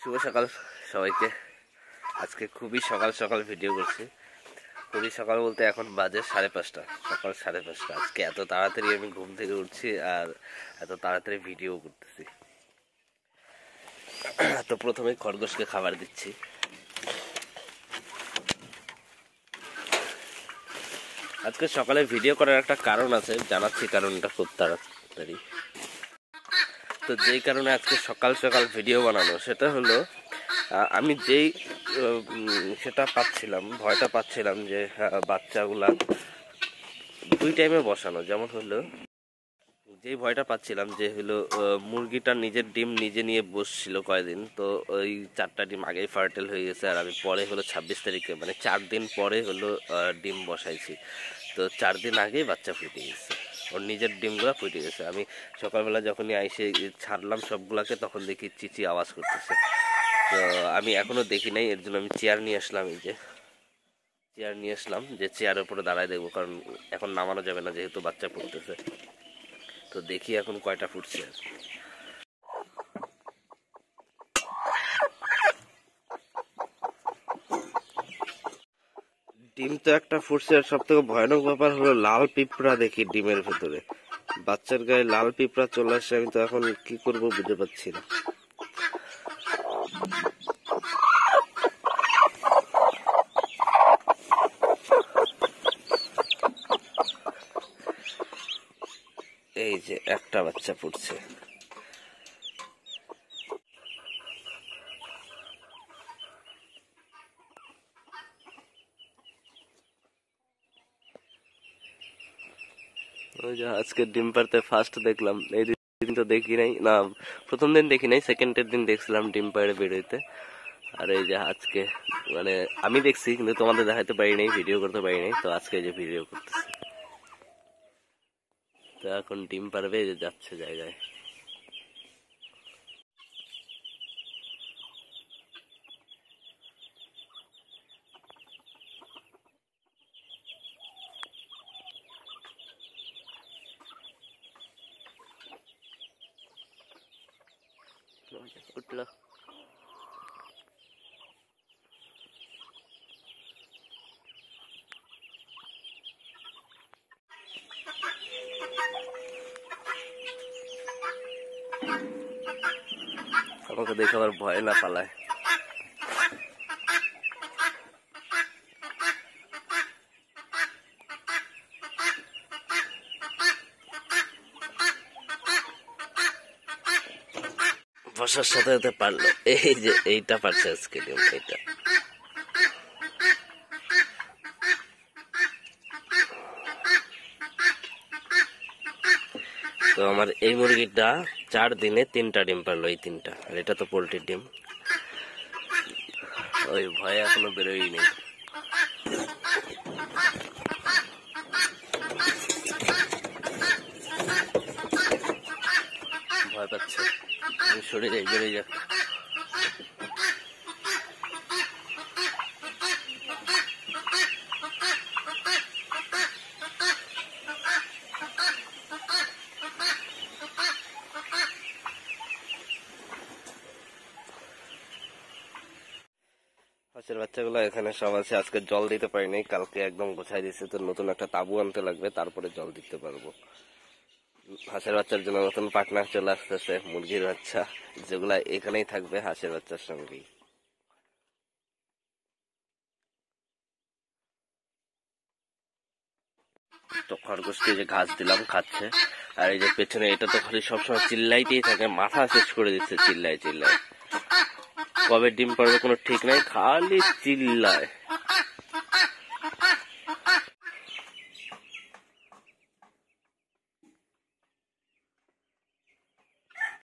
শুভ সকাল সবাইকে। আজকে খুবই সকাল সকাল ভিডিও করছি। খুবই সকাল বলতে এখন বাজে 5:30, সকাল 5:30। আজকে এত তাড়াতাড়ি আমি ঘুম থেকে উঠছি আর এত তাড়াতাড়ি ভিডিও করতেছি। তো প্রথমে খরগোশকে খাবার দিচ্ছি। আজকে সকালে ভিডিও করার একটা কারণ আছে, জানাচ্ছি কারণটা খুব তাড়াতাড়ি। তো যেই কারণে আজকে সকাল সকাল ভিডিও বানানো সেটা হলো, আমি যেই সেটা পাচ্ছিলাম, ভয়টা পাচ্ছিলাম যে বাচ্চাগুলা 2 টাইমে বসানো, যেমন হলো যেই ভয়টা পাচ্ছিলাম যে হলো মুরগিটা নিজের ডিম নিজে নিয়ে বসছিল কয়দিন, তো ওই 4টা ডিম আগেই ফার্টেল হয়ে গেছে। আর আমি পরে হলো 26 তারিখে, মানে 4 দিন পরে হলো ডিম বসাইছি। তো 4 দিন আগেই বাচ্চা ফুটে গেছে, ওর নিজের ডিমগুলো ফুটে গেছে। আমি সকালবেলা যখনই আইসে ছাড়লাম সবগুলাকে, তখন দেখি চিচি আওয়াজ করতেছে। তো আমি এখনো দেখি নাই, এর জন্য আমি চেয়ার নিয়ে আসলাম। এই যে চেয়ার নিয়ে আসলাম, যে চেয়ারের উপরে দাঁড়ায় দেখবো, কারণ এখন নামানো যাবে না যেহেতু বাচ্চা ফুটতেছে। তো দেখি এখন কয়টা ফুটছে। ডিম তো একটা ফুটছে, আর সব থেকে ভয়ানক ব্যাপার হলো লাল পিঁপড়া দেখি ডিমের ভেতরে। বাচ্চার গায়ে লাল পিঁপড়া চলে আসছে, আমি তো এখন কি করব বুঝতে পারছি না। এই যে একটা বাচ্চা ফুটছে। ওই যে আজকে ডিম পাড়তে ফার্স্ট দেখলাম, এই দিন তো দেখি নাই, না প্রথম দিন দেখি নাই, সেকেন্ডের দিন দেখছিলাম ডিম পাড়ে বেরোইতে। আর এই যে আজকে, মানে আমি দেখছি কিন্তু তোমাদের দেখাতে পারি নাই, ভিডিও করতে পারি নাই। তো আজকে যে ভিডিও করতেছি, তো এখন ডিম পারবে, যে যাচ্ছে জায়গায়। উঠলো। আমাকে দেখে আবার ভয় না পালায়। বসার সাথে সাথে পারলো। এই যে এইটা পারছে আজকে ডিম, এইটা। তো আমার এই মুরগিটা 4 দিনে 3টা ডিম পারলো, এই 3টা। আর এটা তো পোল্ট্রির ডিম। ওই ভয়ে এখনো বেরোই নেই। ভয় পাচ্ছে, আমি সরে যাই, বেরোই যাক। হাঁসের বাচ্চাগুলো এখানে সব আছে। আজকে জল দিতে পারিনি, কালকে একদম গোছাই দিচ্ছে। তো নতুন একটা তাবু আনতে লাগবে, তারপরে জল দিতে পারবো। হাঁসের বাচ্চার জন্য নতুন পার্টনার চলে আসতেছে, মুরগির বাচ্চা, যেগুলা এখানেই থাকবে হাঁসের বাচ্চার সঙ্গেই। তো খরগোশকে যে ঘাস দিলাম খাচ্ছে। আর এই যে পেছনে, এটা তো খালি সবসময় চিল্লাইতেই থাকে, মাথা শেষ করে দিচ্ছে চিল্লায় চিল্লায়। কবে ডিম পারবে কোনো ঠিক নাই, খালি চিল্লায়।